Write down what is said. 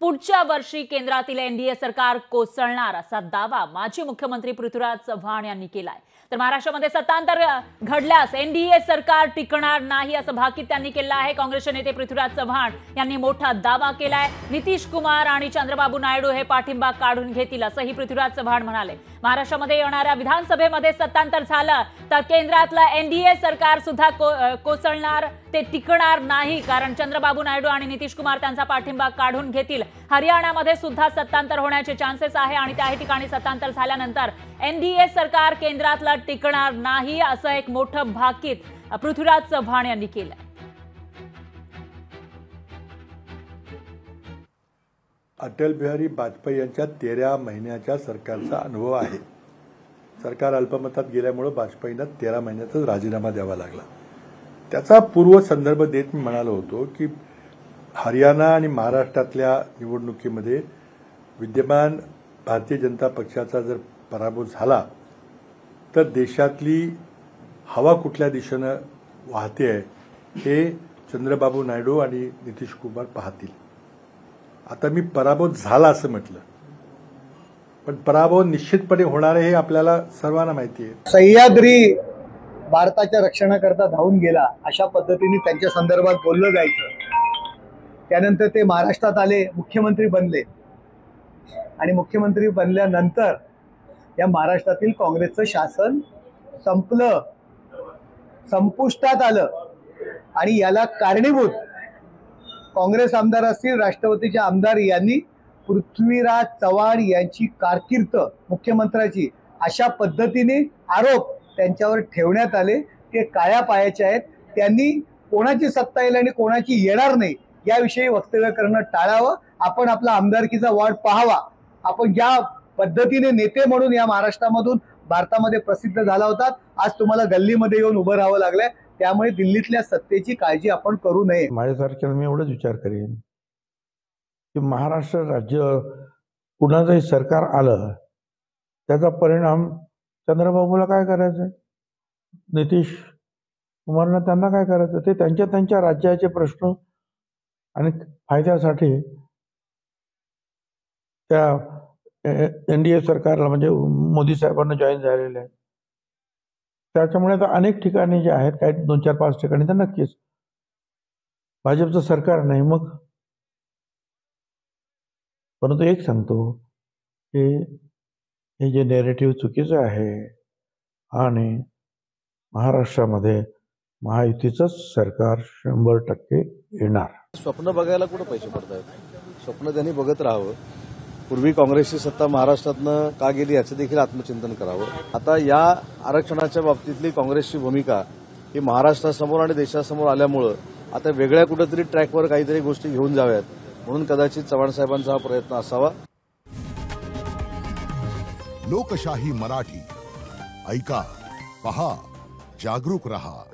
पुढच्या वर्षी केंद्रातील एनडीए सरकार कोसळणार असा दावा माजी मुख्यमंत्री पृथ्वीराज चव्हाण यांनी केलाय। तर महाराष्ट्रामध्ये सत्तांतर घडल्यास एनडीए सरकार टिकणार नाही असं भाकीत त्यांनी केलं आहे। काँग्रेसचे नेते पृथ्वीराज चव्हाण यांनी मोठा दावा केलाय। नितीश कुमार आणि चंद्रबाबू नायडू हे पाठिंबा काढून घेतील असंही पृथ्वीराज चव्हाण म्हणाले। महाराष्ट्रामध्ये येणाऱ्या विधानसभेमध्ये सत्तांतर झालं तर केंद्रातलं एनडीए सरकार सुद्धा कोसळणार, ते टिकणार नाही, कारण चंद्रबाबू नायडू आणि नितीश कुमार त्यांचा पाठिंबा काढून घेतील। हरियाणामध्ये सुद्धा सत्तांतर होण्याचे चान्सेस आहे आणि त्याही ठिकाणी सत्तांतर झाल्यानंतर एनडीए सरकार केंद्रातलं टिकणार नाही असं एक मोठं भाकीत पृथ्वीराज चव्हाण यांनी केलं। अटल बिहारी वाजपेयी यांच्या 13 महिन्याच्या सरकारचा अनुभव आहे। सरकार अल्पमतात गेल्यामुळे वाजपेयींना 13 महिन्यातच राजीनामा द्यावा लागला। त्याचा पूर्व संदर्भ देत मी म्हणालो होतो की हरियाणा आणि महाराष्ट्रातल्या निवडणुकीमध्ये विद्यमान भारतीय जनता पक्षाचा जर पराभव झाला तर देशातली हवा कुठल्या दिशेनं वाहते आहे हे चंद्रबाबू नायडू आणि नितीश कुमार पाहतील। आता मी पराभव झाला असं म्हटलं, पण पराभव निश्चितपणे होणार आहे हे आपल्याला सर्वांना माहिती आहे। सह्याद्री भारताच्या रक्षणाकरता धावून गेला अशा पद्धतीने त्यांच्या संदर्भात बोललं जायचं। त्यानंतर ते महाराष्ट्रात आले, मुख्यमंत्री बनले आणि मुख्यमंत्री बनल्यानंतर या महाराष्ट्रातील काँग्रेसचं शासन संपलं, संपुष्टात आलं आणि याला कारणीभूत काँग्रेस आमदार असतील, राष्ट्रवादीचे आमदार यांनी पृथ्वीराज चव्हाण यांची कारकीर्द मुख्यमंत्र्याची अशा पद्धतीने आरोप त्यांच्यावर ठेवण्यात आले। ते काळ्या पायाचे आहेत। त्यांनी कोणाची सत्ता येईल आणि कोणाची येणार नाही याविषयी वक्तव्य करणं टाळावं। आपण आपला आमदारकीचा वॉर्ड पाहावा। आपण ज्या पद्धतीने नेते म्हणून या महाराष्ट्रामधून भारतामध्ये प्रसिद्ध झाला होता, आज तुम्हाला गल्लीमध्ये येऊन उभं राहावं लागलंय। त्यामुळे दिल्लीतल्या सत्तेची काळजी आपण करू नये। माझ्यासारख्याला मी एवढाच विचार करेन की महाराष्ट्र राज्य कुणाचंही सरकार आलं त्याचा परिणाम चंद्रबाबूला काय करायचं, नितीश कुमारना त्यांना काय करायचं, ते त्यांच्या त्यांच्या राज्याचे प्रश्न आणि फायद्यासाठी त्या एनडीए सरकारला म्हणजे मोदी साहेबांना जॉईन झालेले आहे। त्याच्यामुळे आता अनेक ठिकाणी जे आहेत, काही 2-4-5 ठिकाणी तर नक्कीच भाजपचं सरकार नाही मग। परंतु एक सांगतो की हे जे नेरेटिव्ह चुकीचं आहे आणि महाराष्ट्रामध्ये महायुतीचंच सरकार 100% येणार। स्वप्न बघायला कुठं पैसे पडतात, स्वप्न त्यांनी बघत राहावं। पूर्वी काँग्रेसची सत्ता महाराष्ट्रातनं का गेली याचं देखील आत्मचिंतन करावं। आता या आरक्षणाच्या बाबतीतली काँग्रेसची भूमिका ही महाराष्ट्रासमोर आणि देशासमोर आल्यामुळं आता वेगळ्या कुठेतरी ट्रॅकवर काहीतरी गोष्टी घेऊन जाव्यात, म्हणून कदाचित चव्हाण साहेबांचा हा प्रयत्न असावा। लोकशाही मराठी ऐका, पहा, जागरूक रहा।